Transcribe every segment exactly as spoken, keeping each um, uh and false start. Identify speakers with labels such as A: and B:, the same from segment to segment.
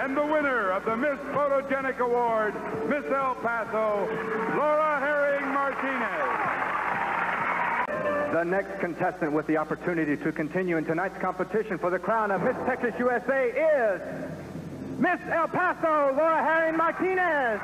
A: And the winner of the Miss Photogenic Award, Miss El Paso, Laura Harring Martinez.
B: The next contestant with the opportunity to continue in tonight's competition for the crown of Miss Texas U S A is Miss El Paso, Laura Harring Martinez.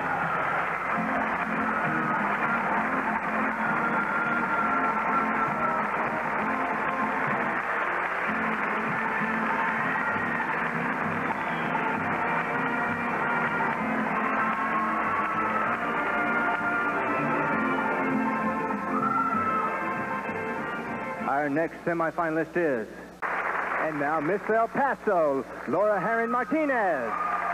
B: Our next semifinalist is, and now Miss El Paso, Laura Harring Martinez.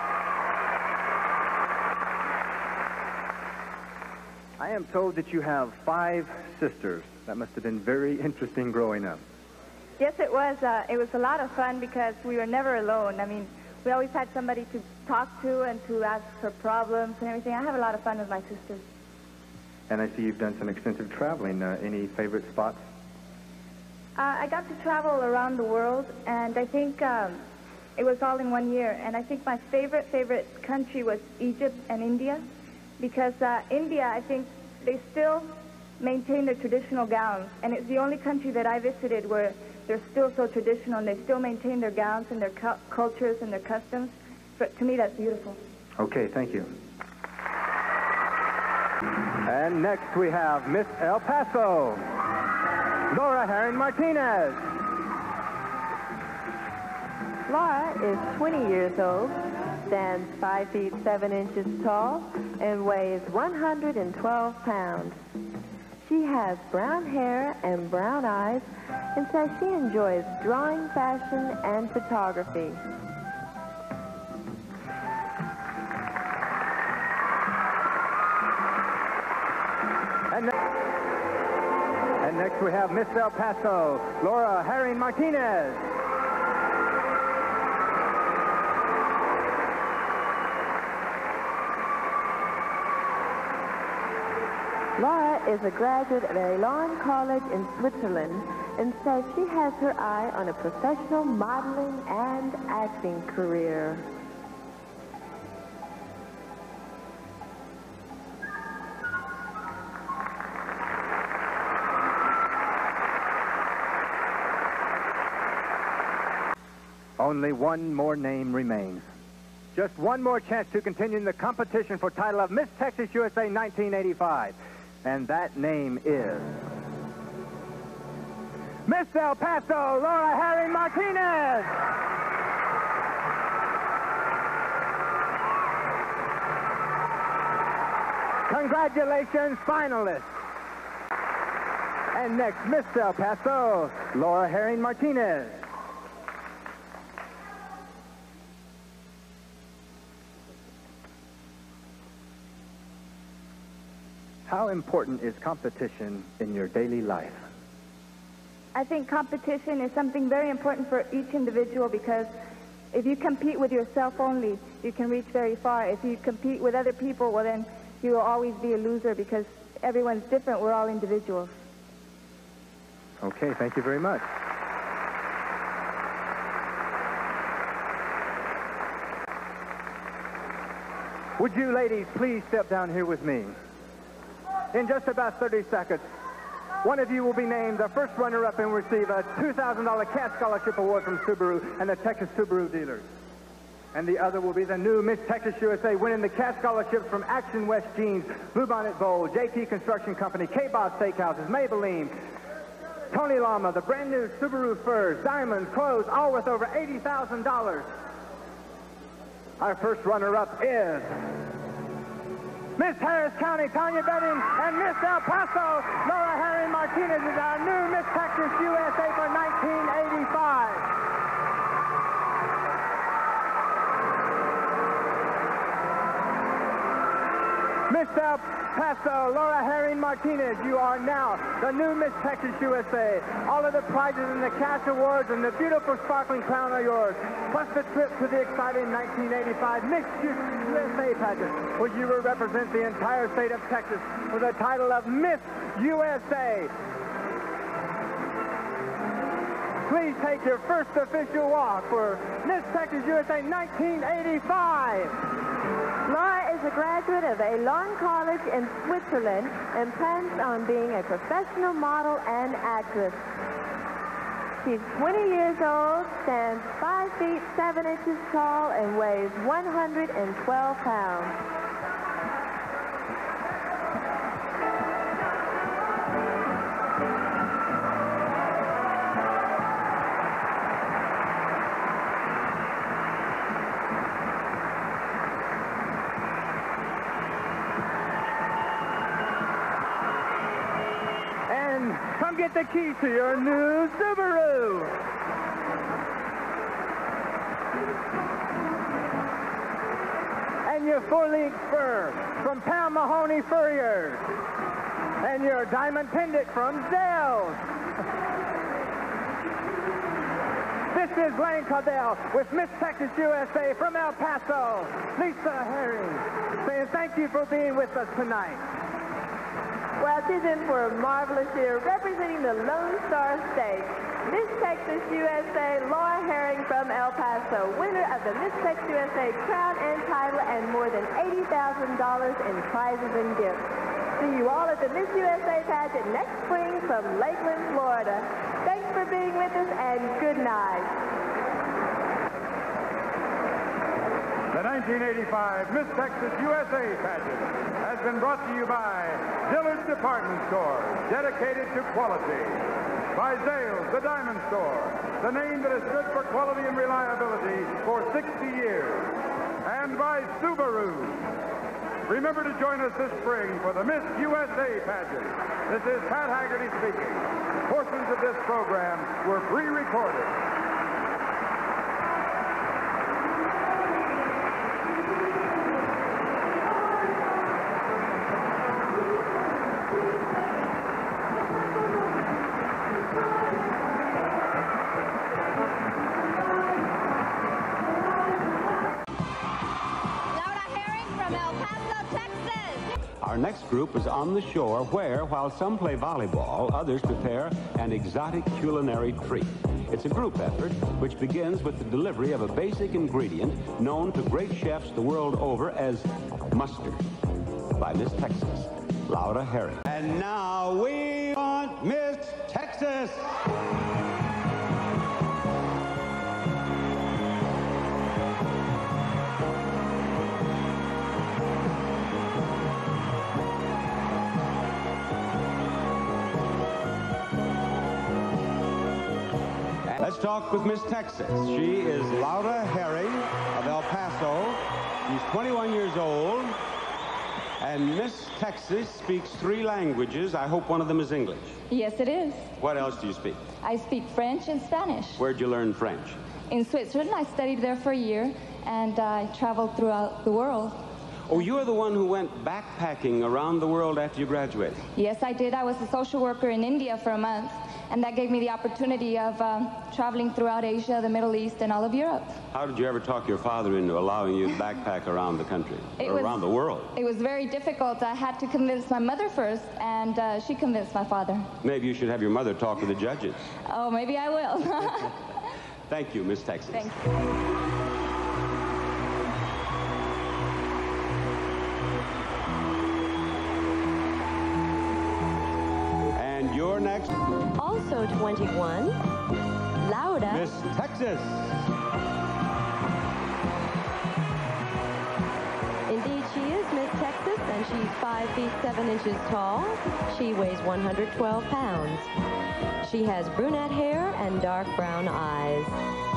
B: I am told that you have five sisters. That must have been very interesting growing up.
C: Yes, it was. Uh, it was a lot of fun because we were never alone. I mean, we always had somebody to talk to and to ask for problems and everything. I have a lot of fun with my sisters.
B: And I see you've done some extensive traveling. Uh, any favorite spots?
C: Uh, I got to travel around the world, and I think um, it was all in one year. And I think my favorite, favorite country was Egypt and India, because uh, India, I think they still maintain their traditional gowns. And it's the only country that I visited where they're still so traditional, and they still maintain their gowns and their cu cultures and their customs. But to me, that's beautiful.
B: Okay, thank you. And next we have Miss El Paso, Laura Harring Martinez.
D: Laura is twenty years old, stands five feet seven inches tall, and weighs one hundred twelve pounds. She has brown hair and brown eyes, and says she enjoys drawing, fashion, and photography.
B: And, and next we have Miss El Paso, Laura Harring Martinez.
D: Laura is a graduate of Harring College in Switzerland and says she has her eye on a professional modeling and acting career.
B: Only one more name remains. Just one more chance to continue in the competition for title of Miss Texas U S A nineteen eighty-five. And that name is Miss El Paso, Laura Harring Martinez. Congratulations, finalists. And next, Miss El Paso, Laura Harring Martinez. How important is competition in your daily life?
C: I think competition is something very important for each individual, because if you compete with yourself only, you can reach very far. If you compete with other people, well then you will always be a loser, because everyone's different. We're all individuals.
B: Okay, thank you very much. Would you ladies please step down here with me? In just about thirty seconds, one of you will be named the first runner-up and receive a two thousand dollar cash scholarship award from Subaru and the Texas Subaru dealers. And the other will be the new Miss Texas U S A, winning the cash scholarships from Action West Jeans, Bluebonnet Bowl, J T Construction Company, K-Bob Steakhouses, Maybelline, Tony Lama, the brand new Subaru Furs, diamonds, clothes, all worth over eighty thousand dollars. Our first runner-up is Miss Harris County, Tanya Betting, and Miss El Paso, Laura Harring Martinez is our new Miss Texas U S A for nineteen eighty-five. Miss El Paso, Laura Harring Martinez, you are now the new Miss Texas U S A. All of the prizes and the cash awards and the beautiful sparkling crown are yours, plus the trip to the exciting nineteen eighty-five Miss U S A pageant, where you will represent the entire state of Texas for the title of Miss U S A. please take your first official walk for Miss Texas U S A nineteen eighty-five.
D: Laura is a graduate of Elon College in Switzerland and plans on being a professional model and actress. She's twenty years old, stands five feet seven inches tall, and weighs one hundred twelve pounds.
B: Come get the key to your new Subaru. And your full-length fur from Pam Mahoney Furriers. And your diamond pendant from Zell's. This is Blaine Cardell with Miss Texas U S A from El Paso, Lisa Harring, saying thank you for being with us tonight.
D: Well, she's in for a marvelous year representing the Lone Star State. Miss Texas U S A, Laura Harring from El Paso, winner of the Miss Texas U S A crown and title and more than eighty thousand dollars in prizes and gifts. See you all at the Miss U S A pageant next spring from Lakeland, Florida. Thanks for being with us and good night.
A: The nineteen eighty-five Miss Texas U S A pageant has been brought to you by Dillard's Department Store, dedicated to quality. By Zales, the Diamond Store, the name that has stood for quality and reliability for sixty years. And by Subaru. Remember to join us this spring for the Miss U S A pageant. This is Pat Haggerty speaking. Portions of this program were pre-recorded.
E: Our next group is on the shore where, while some play volleyball, others prepare an exotic culinary treat. It's a group effort which begins with the delivery of a basic ingredient known to great chefs the world over as mustard by Miss Texas, Laura Harring. And now we want Miss Texas! Let's talk with Miss Texas. She is Laura Harring of El Paso. She's twenty-one years old. And Miss Texas speaks three languages. I hope one of them is English.
F: Yes, it is.
E: What else do you speak?
F: I speak French and Spanish.
E: Where'd you learn French?
F: In Switzerland. I studied there for a year, and I traveled throughout the world.
E: Oh, you're the one who went backpacking around the world after you graduated?
F: Yes, I did. I was a social worker in India for a month, and that gave me the opportunity of uh, traveling throughout Asia, the Middle East, and all of Europe.
E: How did you ever talk your father into allowing you to backpack around the country,
F: it
E: or
F: was,
E: around the world?
F: It was very difficult. I had to convince my mother first, and uh, she convinced my father.
E: Maybe you should have your mother talk to the judges.
F: Oh, maybe I will.
E: Thank you, Miss Texas.
F: Thank you.
E: You're next.
D: Also twenty-one, Laura.
E: Miss Texas.
D: Indeed, she is Miss Texas, and she's five feet seven inches tall. She weighs one hundred twelve pounds. She has brunette hair and dark brown eyes.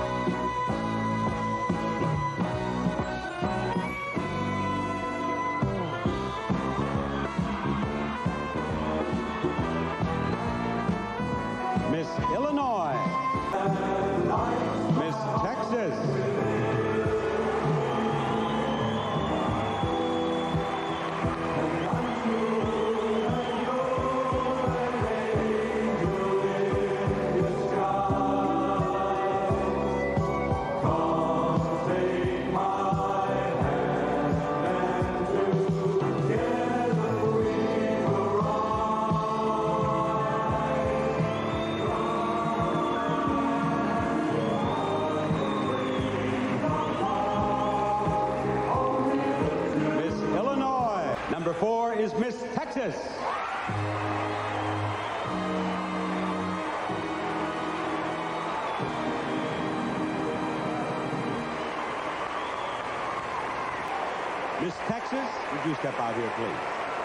E: Miss Illinois. Miss Texas. is Miss Texas. Miss Texas, would you step out here, please?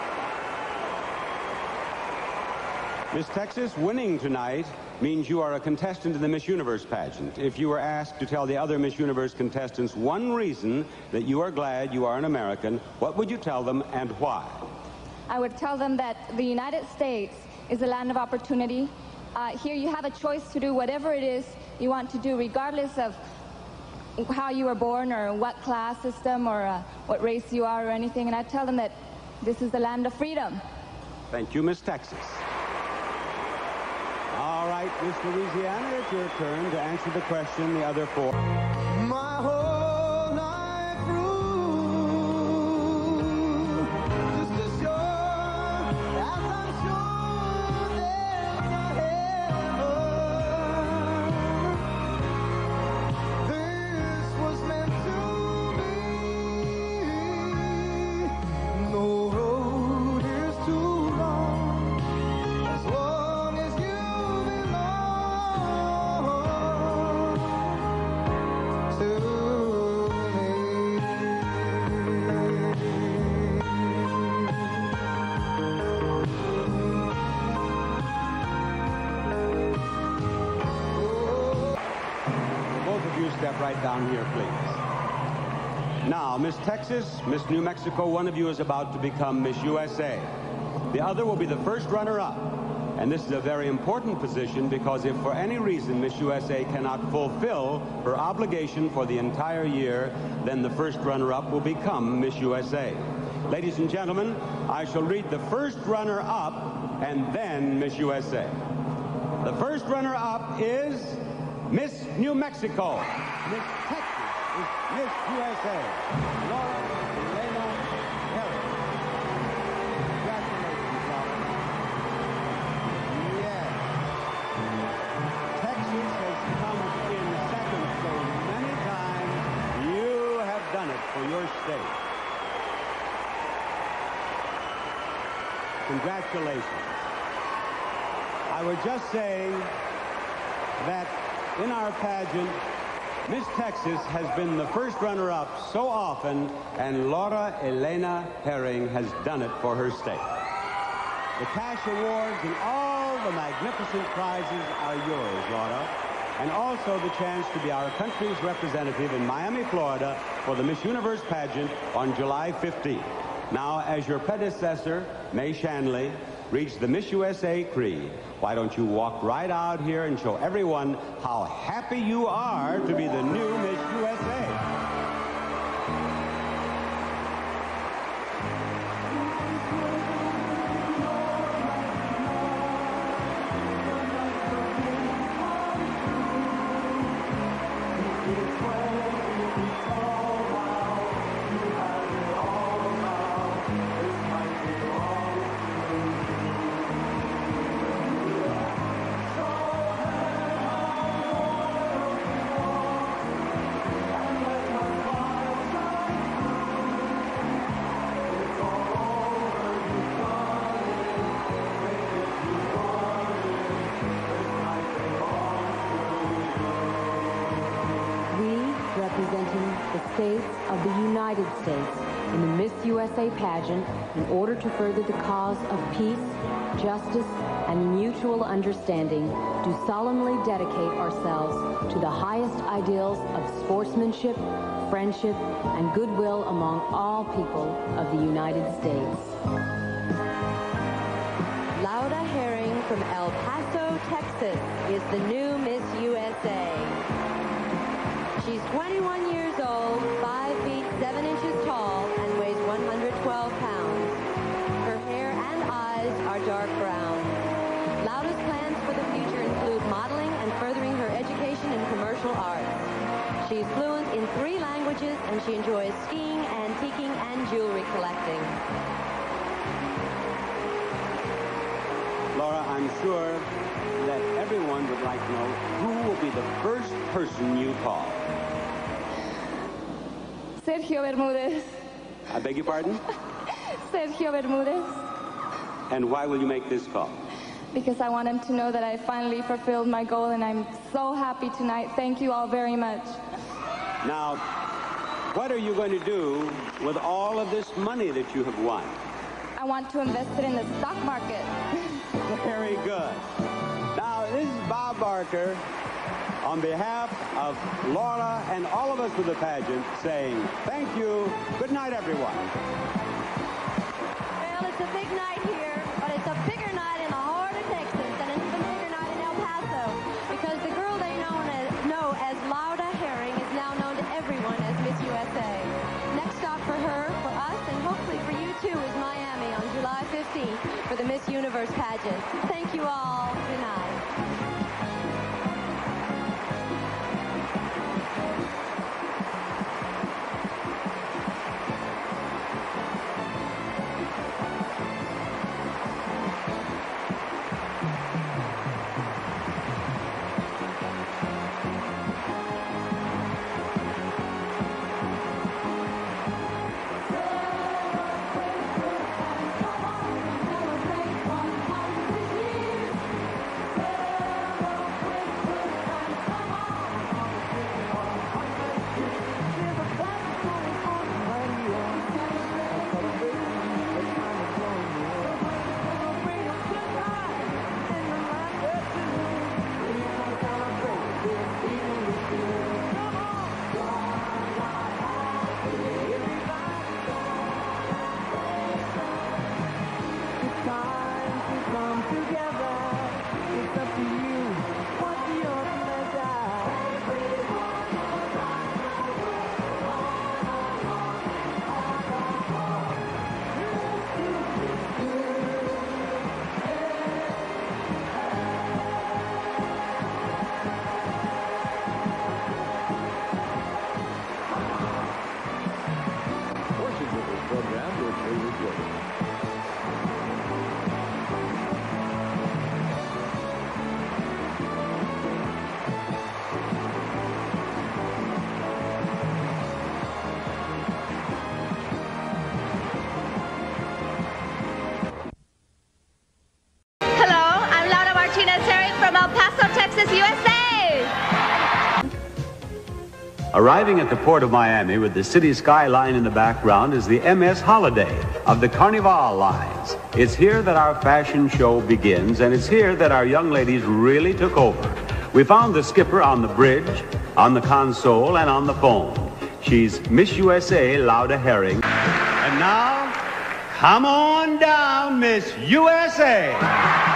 E: Miss Texas, winning tonight means you are a contestant in the Miss Universe pageant. If you were asked to tell the other Miss Universe contestants one reason that you are glad you are an American, what would you tell them and why?
F: I would tell them that the United States is a land of opportunity. Uh, here you have a choice to do whatever it is you want to do, regardless of how you were born or what class system or uh, what race you are or anything. And I tell them that this is the land of freedom.
E: Thank you, Miss Texas. All right, Miss Louisiana, it's your turn to answer the question the other four.
G: My whole life through, just as sure as I'm sure there's a heaven, this was meant to be. No road is too long, as long as you
E: Step right down here, please. Now, Miss Texas, Miss New Mexico, one of you is about to become Miss U S A. The other will be the first runner-up. And this is a very important position because if for any reason Miss U S A cannot fulfill her obligation for the entire year, then the first runner-up will become Miss U S A. Ladies and gentlemen, I shall read the first runner-up and then Miss U S A. The first runner-up is Miss New Mexico. Miss Texas is Miss U S A. Laura Martinez Mv. Congratulations, Laura. Yes. Texas has come in second so many times. You have done it for your state. Congratulations. I would just say that in our pageant, Miss Texas has been the first runner-up so often, and Laura Elena Harring has done it for her state. The cash awards and all the magnificent prizes are yours, Laura, and also the chance to be our country's representative in Miami, Florida, for the Miss Universe pageant on July fifteenth. Now, as your predecessor, May Shanley, reached the Miss U S A creed, why don't you walk right out here and show everyone how happy you are to be the new Miss U S A.
H: Representing the states of the United States in the Miss U S A pageant in order to further the cause of peace, justice, and mutual understanding, do solemnly dedicate ourselves to the highest ideals of sportsmanship, friendship, and goodwill among all people of the United States.
D: Laura Harring from El Paso, Texas is the new Miss U S A. She's twenty-one years old, five feet seven inches tall, and weighs one hundred twelve pounds. Her hair and eyes are dark brown. Laura's plans for the future include modeling and furthering her education in commercial arts. She's fluent in three languages, and she enjoys skiing, antiquing, and jewelry collecting.
E: Laura, I'm sure that everyone would like to know who will be the first person you call.
F: Sergio Bermudez.
E: I beg your pardon?
F: Sergio Bermudez.
E: And why will you make this call?
F: Because I want him to know that I finally fulfilled my goal, and I'm so happy tonight. Thank you all very much.
E: Now, what are you going to do with all of this money that you have won?
F: I want to invest it in the stock market.
E: Very good. Now, this is Bob Barker on behalf of Laura and all of us with the pageant saying thank you. Good night, everyone.
I: Well, it's a big night here, but it's a bigger night in the heart of Texas and an even bigger night in El Paso because the girl they know as, know as Laura Harring is now known to everyone as Miss U S A. Next stop for her, for us, and hopefully for you too is Miami on July fifteenth for the Miss Universe pageant. Thank you all. Good night.
C: From El Paso, Texas, U S A.
E: Arriving at the port of Miami with the city skyline in the background is the M S Holiday of the Carnival lines. It's here that our fashion show begins, and it's here that our young ladies really took over. We found the skipper on the bridge, on the console, and on the phone. She's Miss U S A, Laura Harring. And now, come on down, Miss U S A.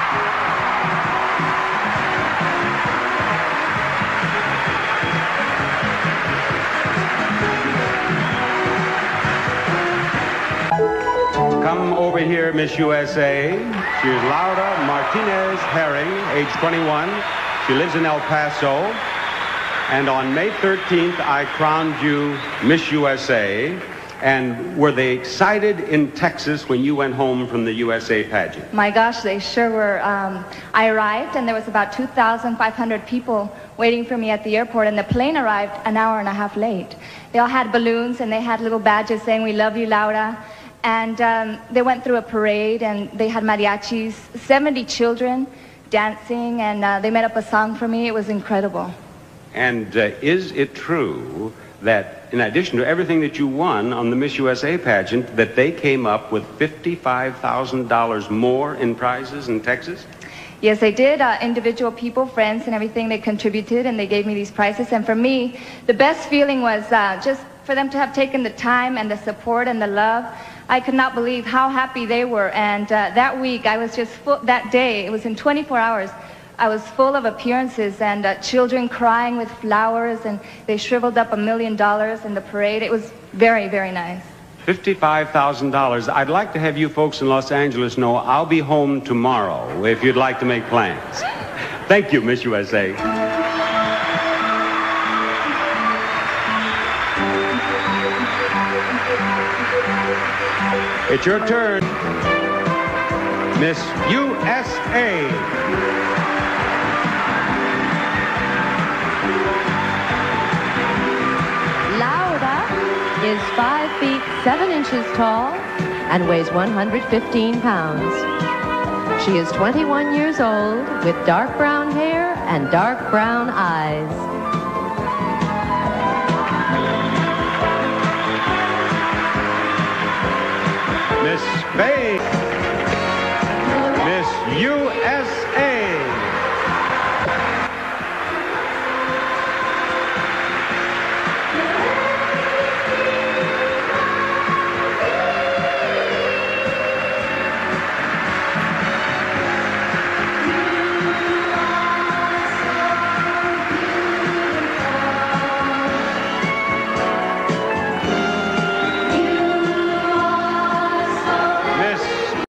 E: Come over here, Miss U S A. She's Laura Martinez Harring, age twenty-one. She lives in El Paso. And on May thirteenth, I crowned you Miss U S A. And were they excited in Texas when you went home from the U S A pageant?
C: My gosh, they sure were. Um, I arrived, and there was about two thousand five hundred people waiting for me at the airport, and the plane arrived an hour and a half late. They all had balloons, and they had little badges saying, "We love you, Laura." And um, they went through a parade, and they had mariachis, seventy children dancing, and uh, they made up a song for me. It was incredible.
E: And uh, is it true that in addition to everything that you won on the Miss U S A pageant, that they came up with fifty-five thousand dollars more in prizes in Texas?
C: Yes, they did. Uh, individual people, friends, and everything, they contributed, and they gave me these prizes. And for me, the best feeling was uh, just for them to have taken the time and the support and the love. I could not believe how happy they were. And uh, that week, I was just full, that day, it was in twenty-four hours, I was full of appearances and uh, children crying with flowers, and they shriveled up a million dollars in the parade. It was very, very nice.
E: fifty-five thousand dollars. I'd like to have you folks in Los Angeles know I'll be home tomorrow if you'd like to make plans. Thank you, Miss U S A. It's your turn, Miss U S A.
H: Laura is five feet seven inches tall
D: and weighs one hundred fifteen pounds. She is twenty-one years old with dark brown hair and dark brown eyes.
A: Miss Spain, Miss U S A.